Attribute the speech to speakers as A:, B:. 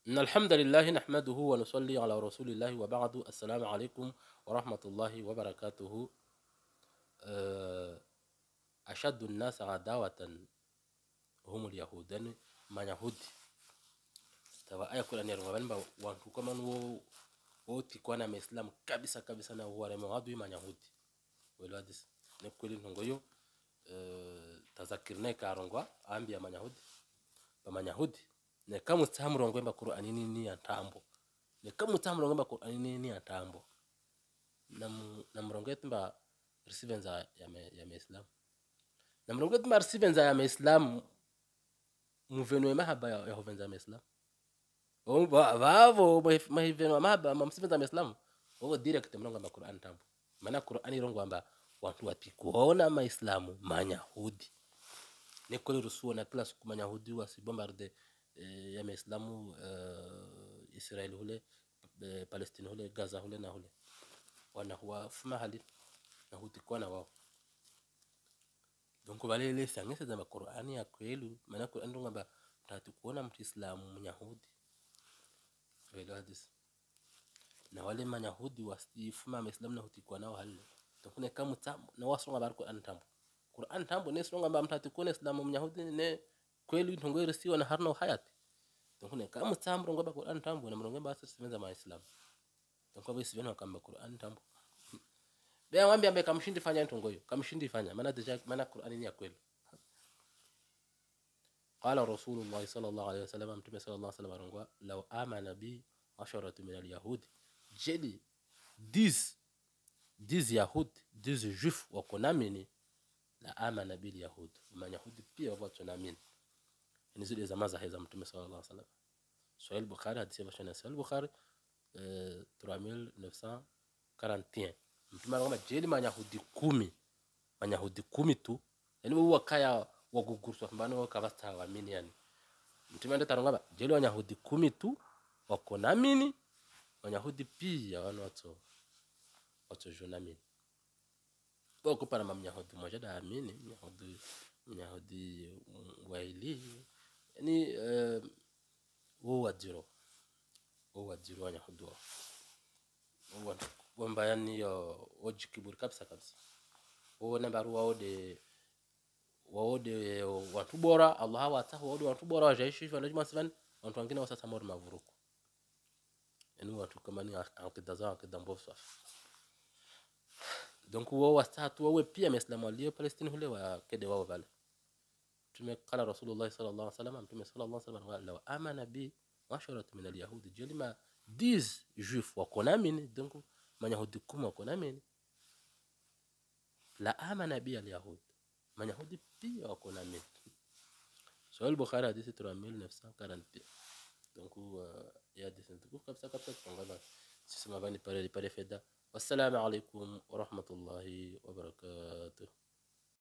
A: إن الحمد لله نحمده ونصلي على رسول الله وبعد. السلام عليكم ورحمة الله وبركاته. آه، أشد الناس عداوة هم اليهود، يعني ما يهودي tawa aya kula nero ngabani wantu kama wo tikwana Muislam kabisa kabisa na wale mwadui manyahudi wala hadis ne kweli ngongoyo tazakirne karongwa ambia manyahudi ba manyahudi ne kama tsamrongo mba Qur'ani ni atambo ne kama tsamrongo mba Qur'ani ni atambo na mrongo yetumba risivenza ya Muislam na mrongo yetumba risivenza ya Muislam muveno mahaba ya hovenza Muislam vavo mahiveno mahaba mamsivenza Muislam wo direct mrongo mba Qur'an tambo maana Qur'ani rongo amba watu watikuona maislamu manyahudi ne kole rusuo na kila siku manyahudi wasibombarde ya maislamu Israel hule Palestine hule Gaza hule na hule wana huwa fuma hali na hutikwana wao donc balele sangese za Qur'ani ya kweli maana Qur'ani rongo amba tatikuona mtislamu mnyahudi wale hadis na wale manyahudi wasifuma maislamu na hutikwana nao hali tukune kama tambo na wasonga bar Qur'an tambo ne songa ba mtati kone islamu mnyahudi ne kweli ntongere siwa na harna hayati tukune kama tambo ngoba Qur'an tambo na mrongo ba simenza ma islam tukwa bisi bena kamba Qur'an tambo be ngambia be kamshindi fanya ntongoyo kamshindi fanya maana Qur'an ni ya kweli. قال رسول الله صلى الله عليه وسلم متى صلى الله عليه وسلم لو آمن بي 10 من اليهود جدي 10 يهود 10 juifs wakonamini la amana bil yahud man yahudi pia watu naamini ni zile zama za heza mtume sallallahu alaihi wasallam. Sahih Bukhari hadithi ya Sahih Bukhari 3941 mtume anasema jeli man yahudi 10 tu yani huwa kaya wagugurwa mbano kavasta waamini yani mtume ndo taronga jeli man yahudi 10 tu wako naamini man yahudi pia watu jonamini boko para mamnyahudi moja da amini myahudi waili yani wo wajiro wanyahudi wo mbayani yo wajikiburi kabisa wo nambaru waode watu bora Allah watahu waode watu bora wajaishi wanajuma sivan watu wengine wasasa mor mavuruku yani watu kama ni akida zao akida mbovu. Donc wao wastatu wao pia Muislamu walio Palestine hule wa kede wao vale tumekala Rasulullah sallallahu alaihi wasallam mtume sallallahu alaihi wasallam law amana bi 10 min al-yahud jelima 10 juifs wakonamini donc manyahudi 10 wakonamini la amana bi al-yahud manyahudi pia wakonamini. Sahih Bukhari hadithi 3940 donc ya hadithi tukufu kabisa tungana sisi mabani pale feda. والسلام عليكم ورحمة الله وبركاته.